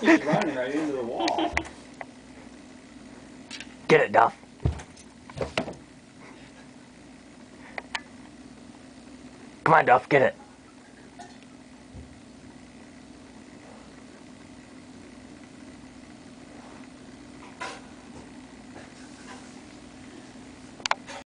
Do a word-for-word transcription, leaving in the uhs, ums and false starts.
He's running right into the wall. Get it, Duff. Come on, Duff, get it.